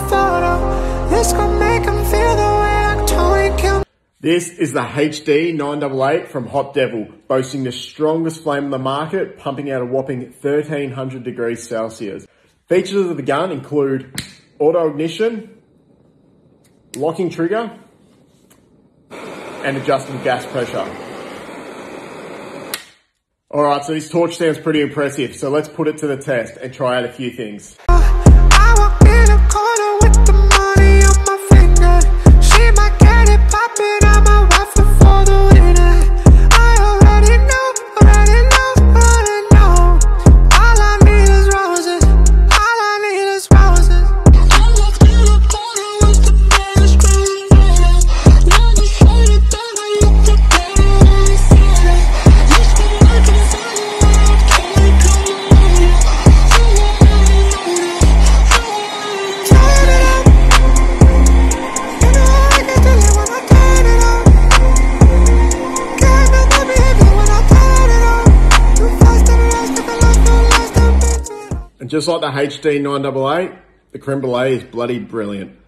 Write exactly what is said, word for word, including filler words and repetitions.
photo. This gon' make him feel the way I totally kill. This is the H D nine eight eight from Hot Devil, boasting the strongest flame on the market, pumping out a whopping thirteen hundred degrees Celsius. Features of the gun include auto ignition, locking trigger, and adjustable gas pressure. Alright, so this torch sounds pretty impressive, so let's put it to the test and try out a few things. I walk in a corner with the money on my finger. She might get it poppin', I'ma wife her for the winner. I already know, already know, already know. All I need is roses, all I need is roses. I walk in a corner with the money screaming out. Now you say it, then I look the better when you feel it. This gon' make him feel the way I totally kill the mood. You already know this, you already know. Turn it up. You know I can tell you when I turn it up. Can't make me behave when I turn it up. Too fast and rest of the life don't last a bit. And just like the H D nine eight eight, the creme brulee is bloody brilliant.